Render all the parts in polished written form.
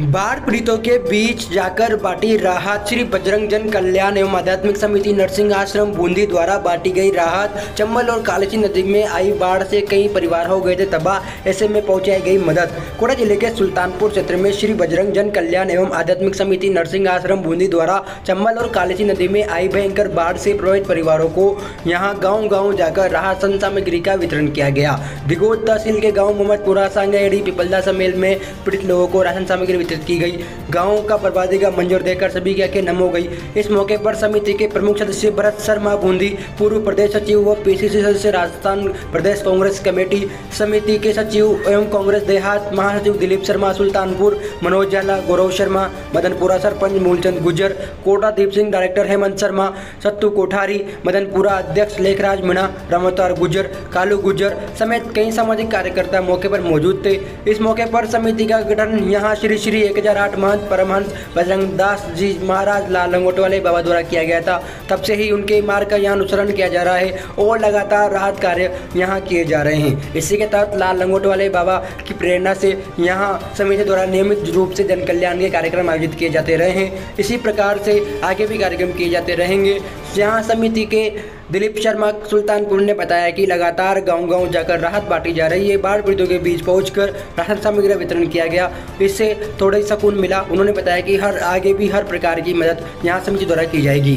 बाढ़ पीड़ितों के बीच जाकर बांटी राहत। श्री बजरंग जन कल्याण एवं आध्यात्मिक समिति नरसिंह आश्रम बूंदी द्वारा बांटी गई राहत। चंबल और कालीसी नदी में आई बाढ़ से कई परिवार हो गए थे तबाह, ऐसे में पहुंचाई गई मदद। कोटा जिले के सुल्तानपुर क्षेत्र में श्री बजरंग जन कल्याण एवं आध्यात्मिक समिति नरसिंह आश्रम बूंदी द्वारा चंबल और कालीसी नदी में आई भयंकर बाढ़ से प्रभावित परिवारों को यहां गाँव-गाँव जाकर राहत सामग्री का वितरण किया गया। दिगोद तहसील के गाँव मोहम्मदपुरा, सांगाहेड़ी, पिपलदा समेल में पीड़ित लोगों को राशन सामग्री वितरित की गई। गाँव का बर्बादी का मंजर देखकर सभी की आंखें नम हो गई। इस मौके पर समिति के प्रमुख सदस्य भरत शर्मा बूंदी, पूर्व प्रदेश सचिव व पीसीसी सदस्य राजस्थान प्रदेश कांग्रेस कमेटी, समिति के सचिव एवं कांग्रेस देहात महासचिव दिलीप शर्मा सुल्तानपुर, मनोज जाला, गौरव शर्मा मदनपुरा, सरपंच मूलचंद गुज्जर, कोटा दीप सिंह डायरेक्टर हेमंत शर्मा, सत्तू कोठारी, मदनपुरा अध्यक्ष लेखराज मीणा, रामोतार गुज्जर, कालू गुज्जर समेत कई सामाजिक कार्यकर्ता मौके पर मौजूद थे। इस मौके पर समिति का गठन यहाँ श्री 1008 महंत परमहंस बजरंग दास जी महाराज लाल लंगोटवाले बाबा द्वारा किया गया था। तब से ही उनके मार्ग का यहाँ अनुसरण किया जा रहा है और लगातार राहत कार्य यहाँ किए जा रहे हैं। इसी के तहत लाल लंगोटवाले बाबा की प्रेरणा से यहाँ समिति द्वारा नियमित रूप से जन कल्याण के कार्यक्रम आयोजित किए जाते रहे हैं। इसी प्रकार से आगे भी कार्यक्रम किए जाते रहेंगे। यहाँ समिति के दिलीप शर्मा सुल्तानपुर ने बताया कि लगातार गांव-गांव जाकर राहत बांटी जा रही है। बाढ़ पीड़ितों के बीच पहुंचकर राशन सामग्री का वितरण किया गया, इससे थोड़ा ही सुकून मिला। उन्होंने बताया कि आगे भी हर प्रकार की मदद यहां समिति द्वारा की जाएगी।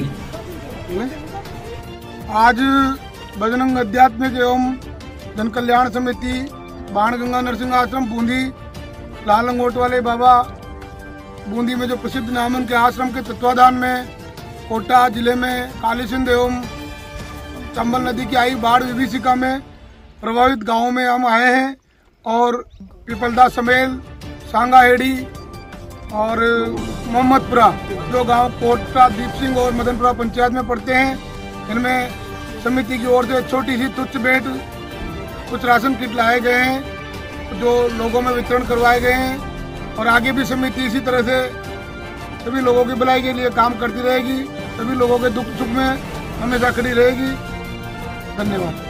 आज बजरंग आध्यात्मिक एवं जन कल्याण समिति बाणगंगा नरसिंह आश्रम बूंदी लाल लंगोटवाले बाबा बूंदी में जो प्रसिद्ध नाम के आश्रम के तत्वाधान में कोटा जिले में कालीसिंध एवं चंबल नदी की आई बाढ़ विभीषिका में प्रभावित गांवों में हम आए हैं और पिपलदा समेल, सांगाहेड़ी और मोहम्मदपुरा जो गांव कोटा दीप सिंह और मदनपुरा पंचायत में पड़ते हैं, इनमें समिति की ओर से छोटी सी तुच्छ भेंट कुछ राशन किट लाए गए हैं जो लोगों में वितरण करवाए गए हैं। और आगे भी समिति इसी तरह से सभी लोगों की भलाई के लिए काम करती रहेगी, सभी लोगों के दुख सुख में हमेशा खड़ी रहेगी। धन्यवाद।